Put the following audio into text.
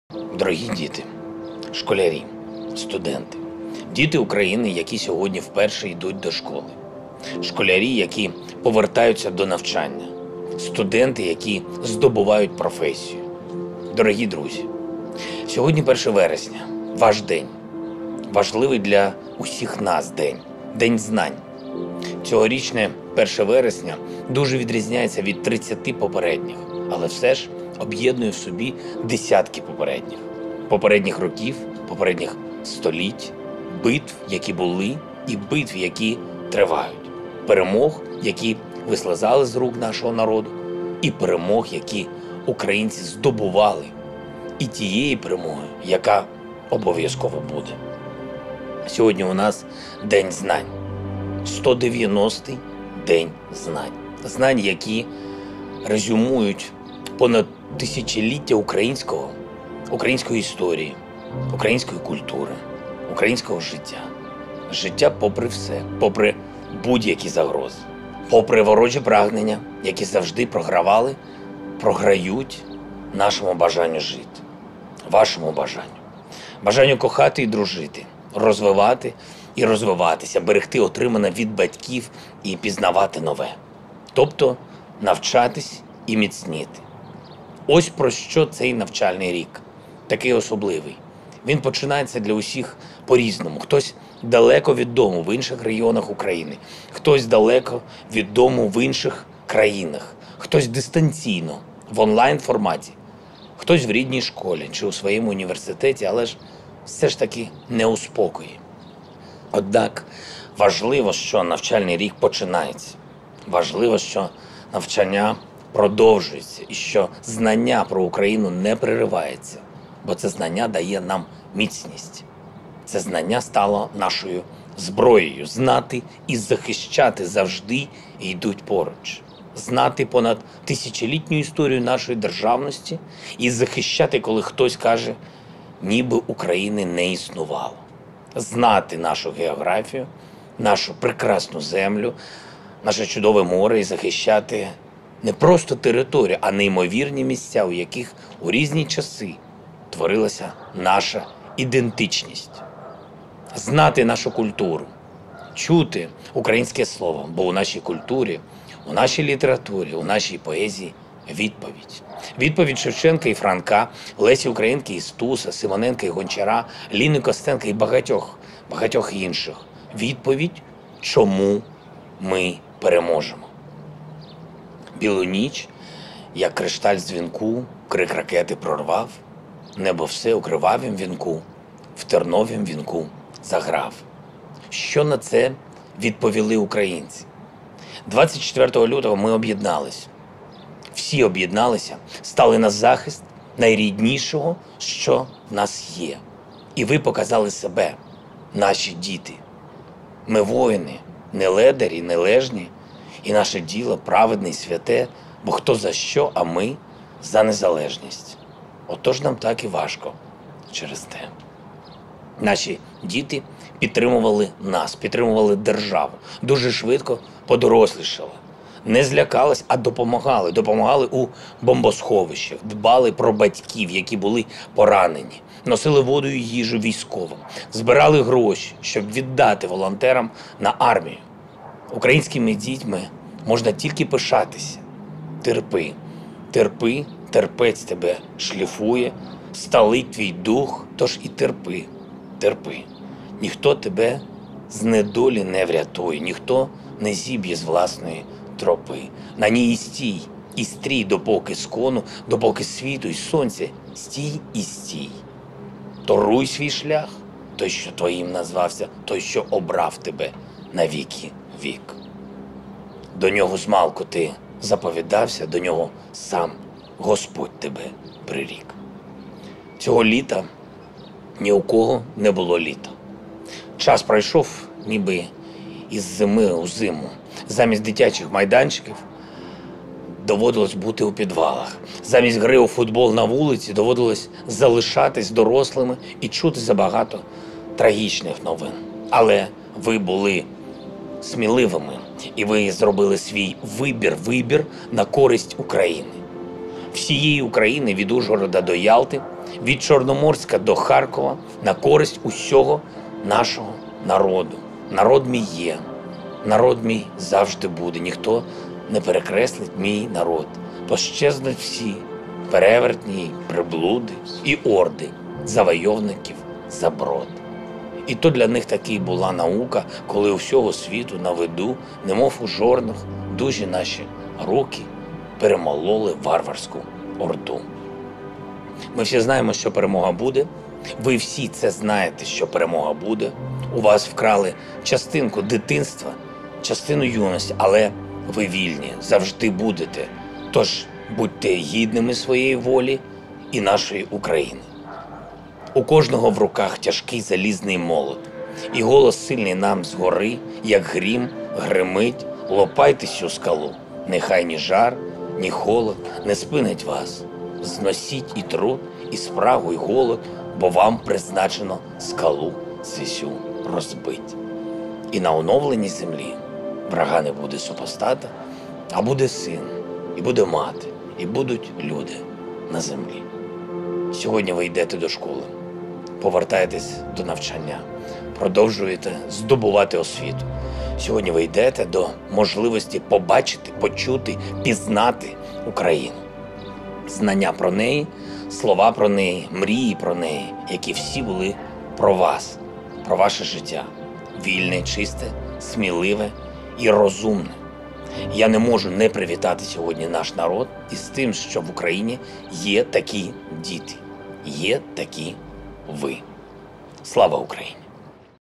Дорогі діти, школярі, студенти, діти України, які сьогодні вперше йдуть до школи, школярі, які повертаються до навчання, студенти, які здобувають професію. Дорогі друзі, сьогодні 1 вересня, ваш день, важливий для усіх нас день, День знань. Цьогорічне 1 вересня дуже відрізняється від 30 попередніх, але все ж об'єднує в собі десятки попередніх років, попередніх століть, битв, які були, і битв, які тривають, перемог, які вислизали з рук нашого народу, і перемог, які українці здобували, і тієї перемоги, яка обов'язково буде. Сьогодні у нас День знань. 190-й День знань. Знань, які резюмують понад тисячоліття української історії, української культури, українського життя. Життя попри все, попри будь-які загрози, попри ворожі прагнення, які завжди програють нашому бажанню жити, вашому бажанню. Бажанню кохати і дружити, розвивати і розвиватися, берегти отримане від батьків і пізнавати нове. Тобто навчатись і міцніти. Ось про що цей навчальний рік. Такий особливий. Він починається для усіх по-різному. Хтось далеко від дому в інших регіонах України, хтось далеко від дому в інших країнах, хтось дистанційно, в онлайн-форматі, хтось в рідній школі чи у своєму університеті, але ж все ж таки не у спокої. Однак важливо, що навчальний рік починається. Важливо, що навчання продовжується і що знання про Україну не переривається, бо це знання дає нам міцність. Це знання стало нашою зброєю. Знати і захищати завжди йдуть поруч. Знати понад тисячолітню історію нашої державності і захищати, коли хтось каже, ніби України не існувало. Знати нашу географію, нашу прекрасну землю, наше чудове море і захищати не просто територію, а неймовірні місця, у яких у різні часи творилася наша ідентичність. Знати нашу культуру, чути українське слово, бо у нашій культурі, у нашій літературі, у нашій поезії відповідь. Відповідь Шевченка і Франка, Лесі Українки і Стуса, Симоненка і Гончара, Ліни Костенка і багатьох інших. Відповідь, чому ми переможемо. Білу ніч, як кришталь з дзвінку, крик ракети прорвав, небо все у кривавім вінку, в терновім вінку заграв. Що на це відповіли українці? 24 лютого ми об'єднались. Всі об'єдналися, стали на захист найріднішого, що в нас є. І ви показали себе, наші діти. Ми воїни, не ледарі, не лежні, і наше діло праведне й святе, бо хто за що, а ми за незалежність. Отож нам так і важко через те. Наші діти підтримували нас, підтримували державу, дуже швидко подорослішали. Не злякались, а допомагали. Допомагали у бомбосховищах, дбали про батьків, які були поранені, носили воду і їжу військовим, збирали гроші, щоб віддати волонтерам на армію. Українськими дітьми можна тільки пишатися. Терпи, терпи, терпець тебе шліфує, сталить твій дух, тож і терпи, терпи. Ніхто тебе з недолі не врятує, ніхто не зіб'є з власної тропи. На ній і стій, і стрій, допоки скону, допоки світу й сонця, стій і стій. Торуй свій шлях, той, що твоїм назвався, той, що обрав тебе на віки вік. До нього змалку ти заповідався, до нього сам Господь тебе прирік. Цього літа ні у кого не було літа. Час пройшов, ніби із зими у зиму. Замість дитячих майданчиків доводилось бути у підвалах. Замість гри у футбол на вулиці доводилось залишатись дорослими і чути забагато трагічних новин. Але ви були сміливими, і ви зробили свій вибір на користь України. Всієї України від Ужгорода до Ялти, від Чорноморська до Харкова на користь усього нашого народу. Народ мій є, народ мій завжди буде. Ніхто не перекреслить мій народ. Пощезнуть всі перевертні, й приблуди і орди завойовників заброд. І то для них таки була наука, коли у всього світу на виду, немов у жорнах, дужі наші руки перемололи варварську орду. Ми всі знаємо, що перемога буде. Ви всі це знаєте, що перемога буде. У вас вкрали частинку дитинства, частину юності, але ви вільні, завжди будете. Тож будьте гідними своєї волі і нашої України. У кожного в руках тяжкий залізний молот, і голос сильний нам згори, як грім, гримить, лопайте цю скалу. Нехай ні жар, ні холод не спинить вас. Зносіть і труд, і спрагу, і голод, бо вам призначено скалу цю розбить. І на оновленій землі врага не буде супостата, а буде син, і буде мати, і будуть люди на землі. Сьогодні ви йдете до школи, повертаєтесь до навчання, продовжуєте здобувати освіту. Сьогодні ви йдете до можливості побачити, почути, пізнати Україну. Знання про неї, слова про неї, мрії про неї, які всі були про вас, про ваше життя. Вільне, чисте, сміливе і розумне. Я не можу не привітати сьогодні наш народ із тим, що в Україні є такі діти, є такі ви. Слава Україні!